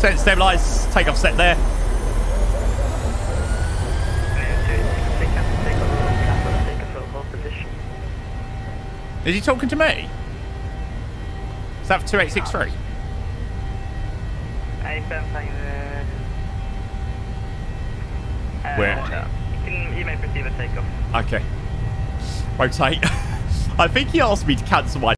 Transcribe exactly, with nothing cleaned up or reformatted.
Set, stabilize. Takeoff set there. Is he talking to me? Is that for two eight six three? Where? You, can, you may proceed with takeoff. Okay. Rotate. I think he asked me to cancel my